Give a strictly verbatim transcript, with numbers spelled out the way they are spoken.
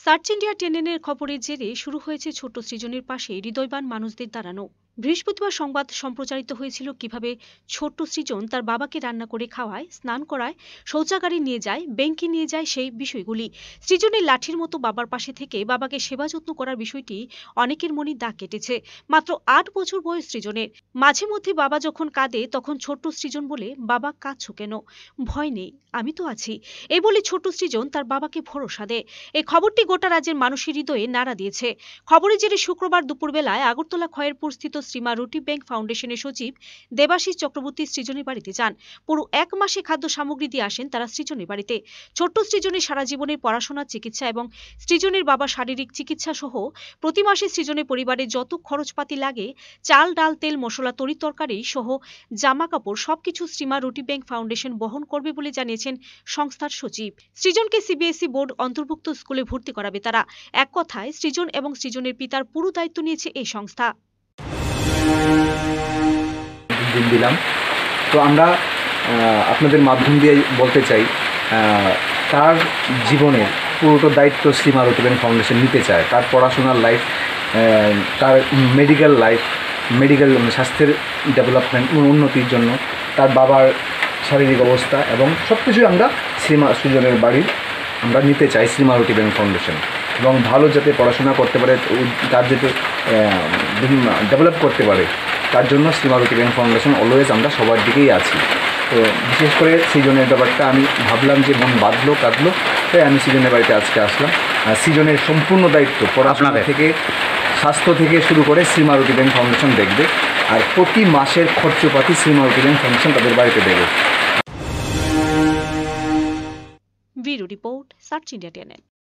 Search India টেনেনের খবরের জেরে শুরু হয়েছে ছোট্ট সৃজনের পাশে হৃদয়বান মানুষদের দাঁড়ানো। বৃহস্পতিবার সংবাদ সম্প্রচারিত হয়েছিল কিভাবে ছোট্ট সৃজন তার বাবাকে রান্না করে খাওয়ায়, স্নান করায়, শৌচাগারে নিয়ে যায়, ব্যাংকে নিয়ে যায়, সেই বিষয়গুলি। সৃজনের লাঠির মতো বাবার পাশে থেকে বাবাকে সেবা যত্ন করার বিষয়টি অনেকের মনে দাগ কেটেছে। মাত্র আট বছর বয়স সৃজনের। মাঝে মধ্যে বাবা যখন কাঁদে তখন ছোট্ট সৃজন বলে, বাবা কাঁদছো কেন? ভয় নেই, আমি তো আছি, এই বলে ছোট্ট সৃজন তার বাবাকে ভরসা দেয়। এই খবরটি গোটা রাজ্যের মানুষের হৃদয়ে নাড়া দিয়েছে। খবরের জেরে শুক্রবার দুপুরবেলায় আগরতলা খয়েরপুর স্থিত শ্রীমা রুটি ব্যাংক ফাউন্ডেশনের সচিব দেবাশিস চক্রবর্তী সৃজনের বাড়িতে যান। পুরো এক মাসে খাদ্য সামগ্রী দিয়ে আসেন তারা সৃজনের বাড়িতে। ছোট্ট সৃজনের সারা জীবনের পড়াশোনা, চিকিৎসা এবং সৃজনের বাবা শারীরিক চিকিৎসা সহ প্রতি মাসে সৃজনের পরিবারে যত খরচপাতি লাগে, চাল, ডাল, তেল, মশলা, তরি তরকারি সহ জামা কাপড় সবকিছু শ্রীমা রুটি ব্যাংক ফাউন্ডেশন বহন করবে বলে জানিয়েছেন সংস্থার সচিব। সৃজনকে সিবিএসই বোর্ড অন্তর্ভুক্ত স্কুলে ভর্তি করাবে তারা। এক কথায় সৃজন এবং সৃজনের পিতার পুরো দায়িত্ব নিয়েছে এই সংস্থা। দিন দিলাম তো আমরা আপনাদের মাধ্যম দিয়ে বলতে চাই, তার জীবনের পুরোটা দায়িত্ব শ্রীমা রুটি ব্যাংক ফাউন্ডেশন নিতে চায়। তার পড়াশোনার লাইফ, তার মেডিকেল লাইফ, মেডিকেল স্বাস্থ্যের ডেভেলপমেন্ট উন্নতির জন্য তার বাবার শারীরিক অবস্থা এবং সব কিছুই আমরা শ্রীমা সৃজনের বাড়ির আমরা নিতে চাই শ্রীমা রুটি ব্যাংক ফাউন্ডেশন। এবং ভালো যাতে পড়াশোনা করতে পারে, তার যাতে ডেভেলপ করতে পারে, তার জন্য শ্রীমা রুটি ব্যাংক ফাউন্ডেশন অলওয়েজ আমরা সবার দিকেই আছি। তো বিশেষ করে সৃজনের ব্যাপারটা আমি ভাবলাম যে মন বাঁধলো কাঁদলো, তাই আমি সৃজনের বাড়িতে আজকে আসলাম। আর সৃজনের সম্পূর্ণ দায়িত্ব পড়াশোনা থেকে, স্বাস্থ্য থেকে শুরু করে শ্রীমা রুটি ব্যাংক ফাউন্ডেশন দেখবে। আর প্রতি মাসের খরচপাতি শ্রীমা রুটি ব্যাংক ফাউন্ডেশন তাদের বাড়িতে দেবে। Bureau report, search India টেনেন।